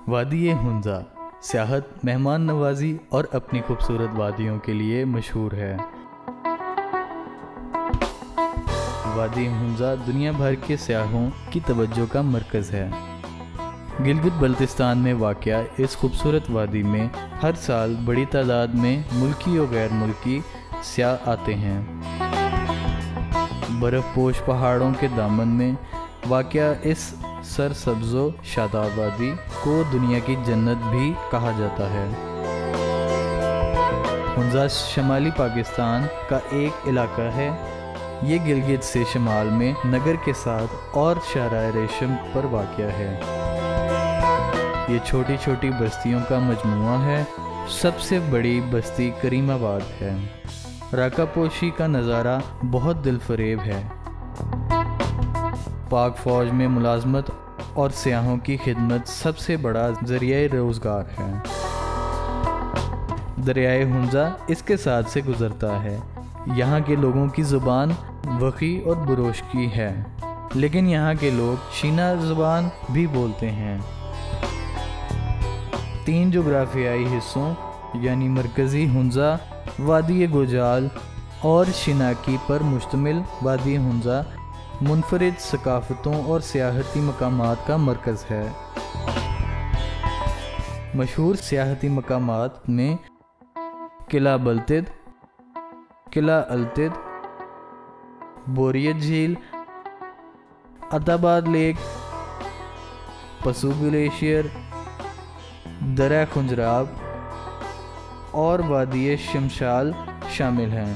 वादी हुंजा सियाहत, मेहमान नवाजी और अपनी खूबसूरत वादियों के लिए मशहूर है। वादी हुंजा दुनिया भर के सयाहों की तवज्जो का मरकज़ है। गिलगित बल्तिस्तान में वाक़या इस खूबसूरत वादी में हर साल बड़ी तादाद में मुल्की और गैर मुल्की सयाह आते हैं। बर्फ़पोश पहाड़ों के दामन में वाक़या इस सरसब्ज़ो शादाब वादी को दुनिया की जन्नत भी कहा जाता है। हुंजा शमाली पाकिस्तान का एक इलाका है। ये गिलगित से शमाल में नगर के साथ और शाहराह रेशम पर वाक़या है। ये छोटी छोटी बस्तियों का मजमुआ है। सबसे बड़ी बस्ती करीमाबाद है। राकापोशी का नज़ारा बहुत दिलफरेब है। पाक फ़ौज में मुलाजमत और सयाहों की खिदमत सबसे बड़ा ज़रिया रोज़गार है। दरियाए हुंजा इसके साथ से गुज़रता है। यहाँ के लोगों की ज़ुबान वक़ी और बुरोश की है, लेकिन यहाँ के लोग शीना ज़ुबान भी बोलते हैं। 3 जोग्राफियाई हिस्सों यानी मरकज़ी हुंजा, वादी गोजाल और शिनाकी पर मुश्तमिल वादी हुंजा मुनफरिद सकाफ़तों और सियाहती मकामात का मरकज़ है। मशहूर सियाहती मकामात में किला बल्तिद, किला अल्तिद, बोरियत झील, अताबाद लेक, पसू ग्लेशियर, दरा खुंजराब और वादी शमशाल शामिल हैं।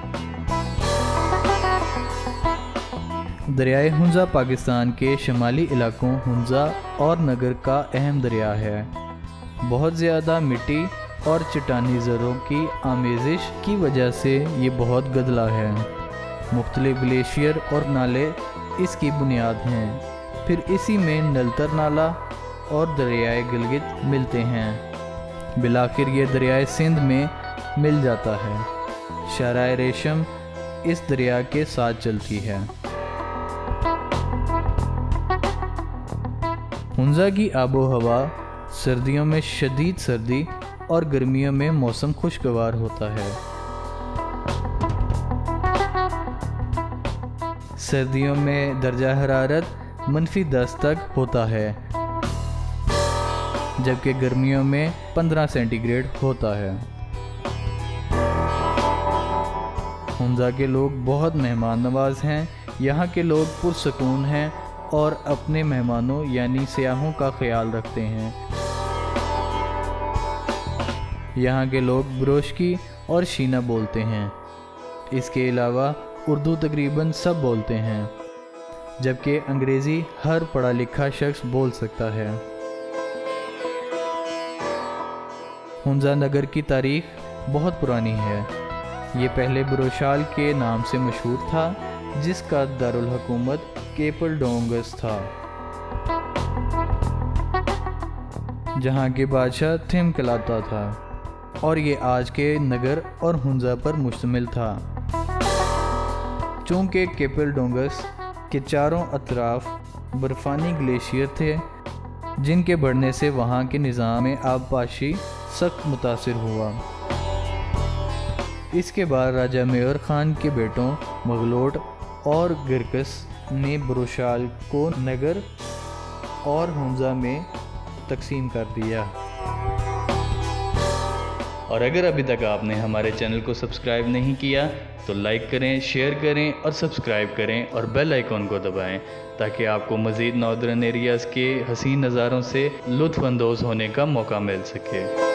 दरियाए हुंजा पाकिस्तान के शमाली इलाकों हुंजा और नगर का अहम दरिया है। बहुत ज़्यादा मिट्टी और चट्टानी ज़रों की आमेज़िश की वजह से ये बहुत गदला है। मुख्तलिफ ग्लेशियर और नाले इसकी बुनियाद हैं। फिर इसी में नलतर नाला और दरियाए गिलगित मिलते हैं। बिलाखिर ये दरियाए सिंध में मिल जाता है। शाहराह रेशम इस दरिया के साथ चलती है। हुंजा की आबो हवा सर्दियों में शदीद सर्दी और गर्मियों में मौसम खुशगवार होता है। सर्दियों में दर्जा हरारत -10 तक होता है, जबकि गर्मियों में 15 सेंटीग्रेड होता है। हुंजा के लोग बहुत मेहमान नवाज हैं। यहाँ के लोग पुरसकून हैं और अपने मेहमानों यानी सयाहों का ख्याल रखते हैं। यहाँ के लोग बुरोशकी और शीना बोलते हैं। इसके अलावा उर्दू तकरीबन सब बोलते हैं, जबकि अंग्रेज़ी हर पढ़ा लिखा शख्स बोल सकता है। हुंजा नगर की तारीख बहुत पुरानी है। ये पहले बुरोशाल के नाम से मशहूर था, जिसका दारुल हुकूमत केपलडोंगस था, जहाँ के बादशाह थिम कहलाता था, और ये आज के नगर और हुंजा पर मुश्तमिल था। चूँकि केपलडोंगस के चारों अतराफ बर्फ़ानी ग्लेशियर थे, जिनके बढ़ने से वहाँ के निज़ाम में आबपाशी सख्त मुतासिर हुआ। इसके बाद राजा मेयर ख़ान के बेटों मगलोट और गिरकस ने बुरोशाल को नगर और हुंजा में तकसीम कर दिया। और अगर अभी तक आपने हमारे चैनल को सब्सक्राइब नहीं किया तो लाइक करें, शेयर करें और सब्सक्राइब करें और बेल आइकॉन को दबाएं, ताकि आपको मज़ीद नॉर्दर्न एरियाज़ के हसीन नज़ारों से लुत्फ़ अंदोज़ होने का मौका मिल सके।